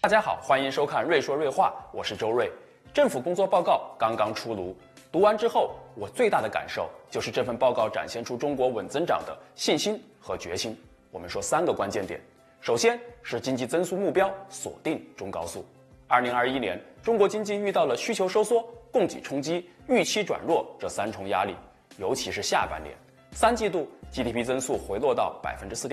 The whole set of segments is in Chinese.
大家好，欢迎收看《瑞说瑞话》，我是周瑞。政府工作报告刚刚出炉，读完之后，我最大的感受就是这份报告展现出中国稳增长的信心和决心。我们说3个关键点，首先是经济增速目标锁定中高速。2021年，中国经济遇到了需求收缩、供给冲击、预期转弱这3重压力，尤其是下半年，3季度 GDP 增速回落到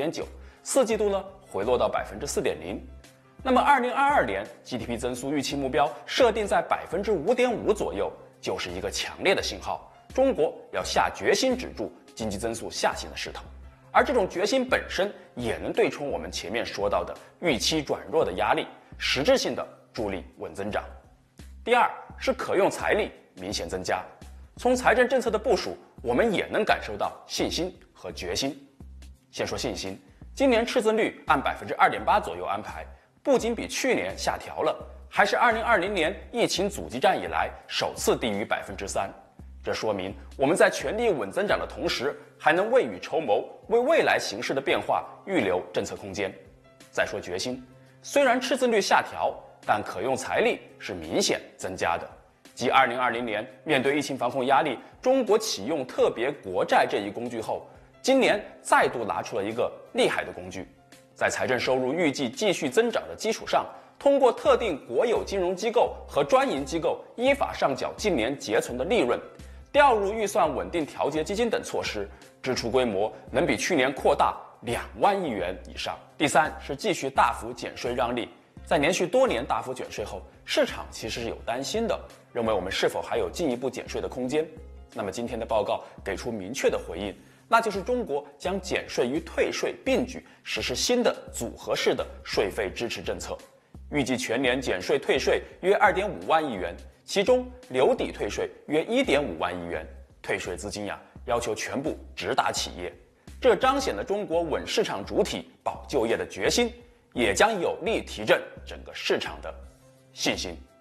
4.9%，4季度呢回落到 4.0%。那么2022年 GDP 增速预期目标设定在 5.5% 左右，就是一个强烈的信号，中国要下决心止住经济增速下行的势头。而这种决心本身也能对冲我们前面说到的预期转弱的压力，实质性的助力稳增长。第二是可用财力明显增加，从财政政策的部署，我们也能感受到信心和决心。先说信心，今年赤字率按 2.8% 左右安排，不仅比去年下调了，还是2020年疫情阻击战以来首次低于 3%。这说明我们在全力稳增长的同时，还能未雨绸缪，为未来形势的变化预留政策空间。再说决心，虽然赤字率下调，但可用财力是明显增加的。继2020年面对疫情防控压力，中国启用特别国债这一工具后，今年再度拿出了一个厉害的工具，在财政收入预计继续增长的基础上，通过特定国有金融机构和专营机构依法上缴近年结存的利润，调入预算稳定调节基金等措施，支出规模能比去年扩大2万亿元以上。第三是继续大幅减税让利，在连续多年大幅减税后，市场其实是有担心的，认为我们是否还有进一步减税的空间。那么今天的报告给出明确的回应，那就是中国将减税与退税并举，实施新的组合式的税费支持政策，预计全年减税退税约 2.5 万亿元，其中留抵退税约 1.5 万亿元，退税资金要求全部直达企业，这彰显了中国稳市场主体、保就业的决心，也将有力提振整个市场的信心。